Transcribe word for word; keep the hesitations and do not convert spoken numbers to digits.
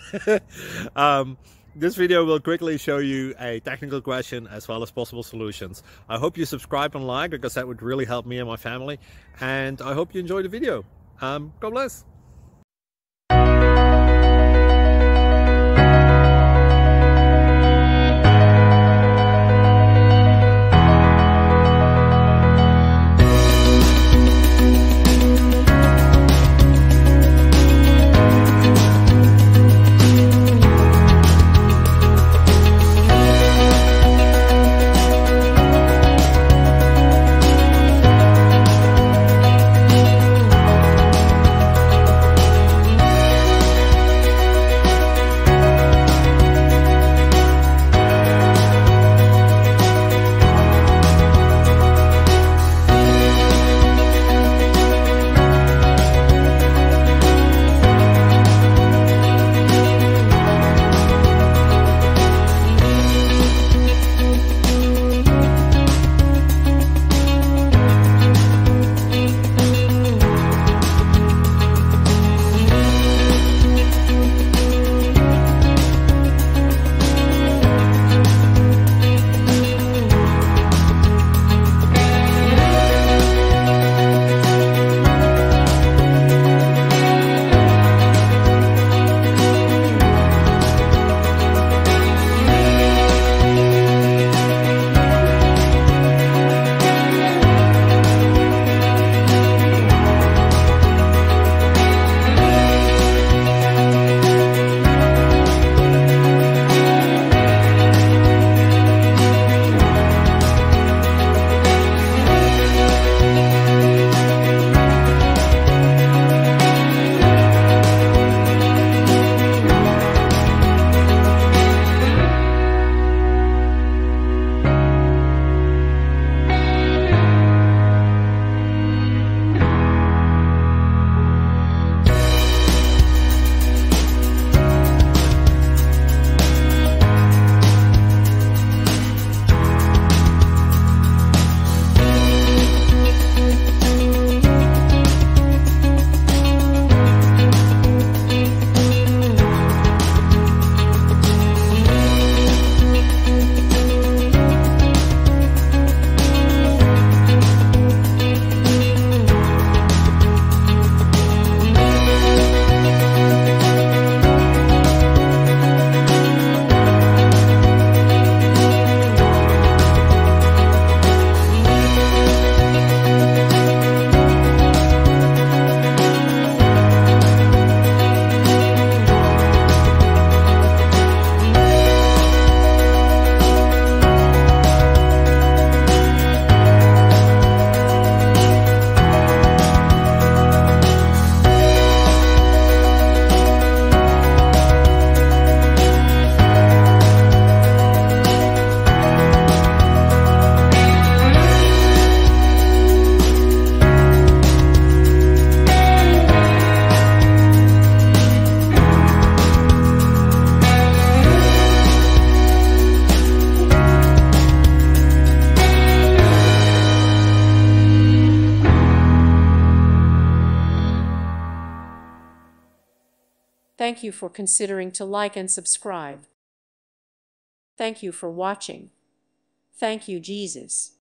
um, this video will quickly show you a technical question as well as possible solutions. I hope you subscribe and like, because that would really help me and my family. And I hope you enjoy the video. Um, God bless. Thank you for considering to like and subscribe. Thank you for watching. Thank you, Jesus.